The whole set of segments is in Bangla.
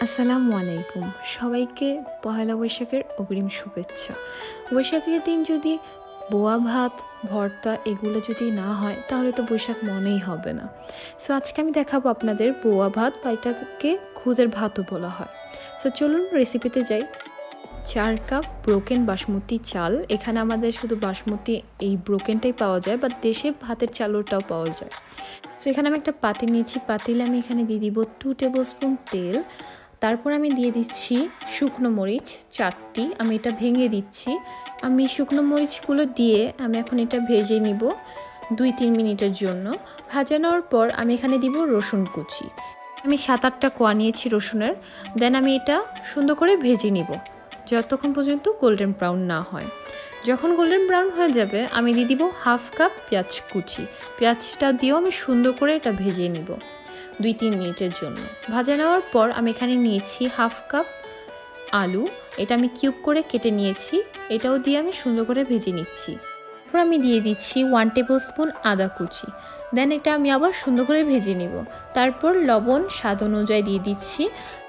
আসসালামু আলাইকুম সবাইকে পহেলা বৈশাখের অগ্রিম শুভেচ্ছা। বৈশাখের দিন যদি বোয়া ভাত ভর্তা এগুলো যদি না হয় তাহলে তো বৈশাখ মনেই হবে না। সো আজকে আমি দেখাবো আপনাদের বোয়া ভাত বা এটাকে খুদের ভাতও বলা হয়। সো চলুন রেসিপিতে যাই। 4 কাপ ব্রোকেন বাসমতি চাল, এখানে আমাদের শুধু বাসমতি এই ব্রোকেনটাই পাওয়া যায়, বা দেশে ভাতের চালটাও পাওয়া যায়। সো এখানে আমি একটা পাতিল নিয়েছি, পাতিলে আমি এখানে দিয়ে দিব 2 টেবিল স্পুন তেল। তারপর আমি দিয়ে দিচ্ছি শুকনো মরিচ 4টি, আমি এটা ভেঙে দিচ্ছি। আমি শুকনো মরিচগুলো দিয়ে আমি এখন এটা ভেজে নিব 2-3 মিনিটের জন্য। ভাজা নেওয়ার পর আমি এখানে দিব রসুন কুচি, আমি 7-8টা কোয়া নিয়েছি রসুনের। দেন আমি এটা সুন্দর করে ভেজে নিব যতক্ষণ পর্যন্ত গোল্ডেন ব্রাউন না হয়। যখন গোল্ডেন ব্রাউন হয়ে যাবে আমি দিয়ে দিব 1/2 কাপ পেঁয়াজ কুচি। পেঁয়াজটা দিয়েও আমি সুন্দর করে এটা ভেজে নিব 2-3 মিনিটের জন্য। ভাজা নেওয়ার পর আমি এখানে নিয়েছি 1/2 কাপ আলু, এটা আমি কিউব করে কেটে নিয়েছি, এটাও দিয়ে আমি সুন্দর করে ভেজে নিচ্ছি। তারপর আমি দিয়ে দিচ্ছি 1 টেবিল স্পুন আদা কুচি। দেন এটা আমি আবার সুন্দর করে ভেজে নিব। তারপর লবণ স্বাদ অনুযায়ী দিয়ে দিচ্ছি।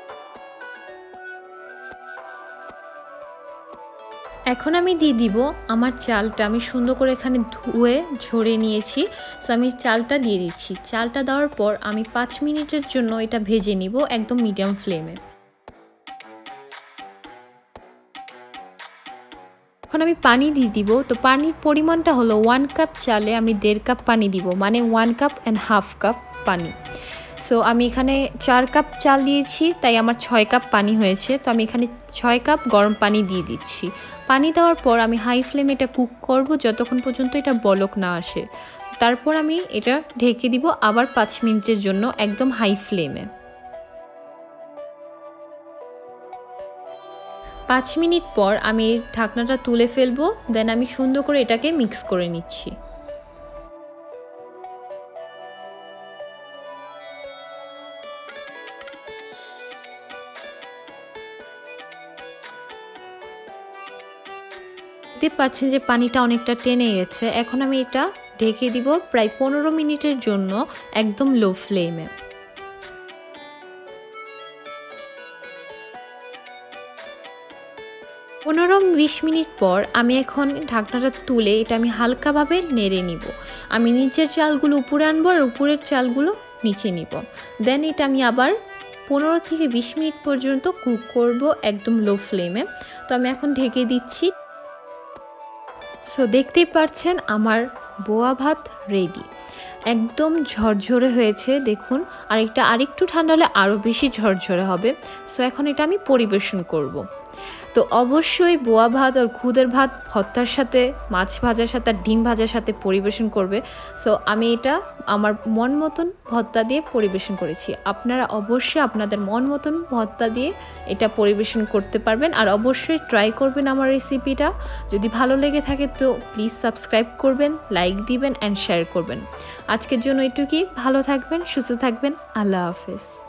এখন আমি দিয়ে দিব আমার চালটা, আমি সুন্দর করে এখানে ধুয়ে ঝরে নিয়েছি। সো আমি চালটা দিয়ে দিচ্ছি। চালটা দেওয়ার পর আমি 5 মিনিটের জন্য এটা ভেজে নিব একদম মিডিয়াম ফ্লেমে। এখন আমি পানি দিয়ে দিব। তো পানির পরিমাণটা হলো 1 কাপ চালে আমি 1.5 কাপ পানি দিব, মানে 1 কাপ অ্যান্ড হাফ কাপ পানি। সো আমি এখানে 4 কাপ চাল দিয়েছি, তাই আমার 6 কাপ পানি হয়েছে। তো আমি এখানে 6 কাপ গরম পানি দিয়ে দিচ্ছি। পানি দেওয়ার পর আমি হাই ফ্লেমে এটা কুক করব যতক্ষণ পর্যন্ত এটা বলক না আসে। তারপর আমি এটা ঢেকে দিব আবার 5 মিনিটের জন্য একদম হাই ফ্লেমে। 5 মিনিট পর আমি ঢাকনাটা তুলে ফেলবো। দেন আমি সুন্দর করে এটাকে মিক্স করে নিচ্ছি। দেখতে পাচ্ছেন যে পানিটা অনেকটা টেনে গেছে। এখন আমি এটা ঢেকে দিব প্রায় 15 মিনিটের জন্য একদম লো ফ্লেমে। 15-20 মিনিট পর আমি এখন ঢাকনাটা তুলে এটা আমি হালকাভাবে নেড়ে নিব। আমি নিচের চালগুলো উপরে আনবো আর উপরের চালগুলো নিচে নিব। দেন এটা আমি আবার 15-20 মিনিট পর্যন্ত কুক করব একদম লো ফ্লেমে। তো আমি এখন ঢেকে দিচ্ছি। সো দেখতেই পাচ্ছেন আমার বোয়া ভাত রেডি, একদম ঝরঝরে হয়েছে দেখুন। আর এটা আরেকটু ঠান্ডা হলে আরও বেশি ঝরঝরে হবে। সো এখন এটা আমি পরিবেশন করব। তো অবশ্যই বোয়া ভাত আর খুদের ভাত ভর্তার সাথে, মাছ ভাজার সাথে আর ডিম ভাজার সাথে পরিবেশন করবে। সো আমি এটা আমার মন মতন ভর্তা দিয়ে পরিবেশন করেছি। আপনারা অবশ্যই আপনাদের মন মতন ভর্তা দিয়ে এটা পরিবেশন করতে পারবেন। আর অবশ্যই ট্রাই করবেন আমার রেসিপিটা। যদি ভালো লেগে থাকে তো প্লিজ সাবস্ক্রাইব করবেন, লাইক দিবেন অ্যান্ড শেয়ার করবেন। আজকের জন্য এটুকুই। ভালো থাকবেন, সুস্থ থাকবেন। আল্লাহ হাফেজ।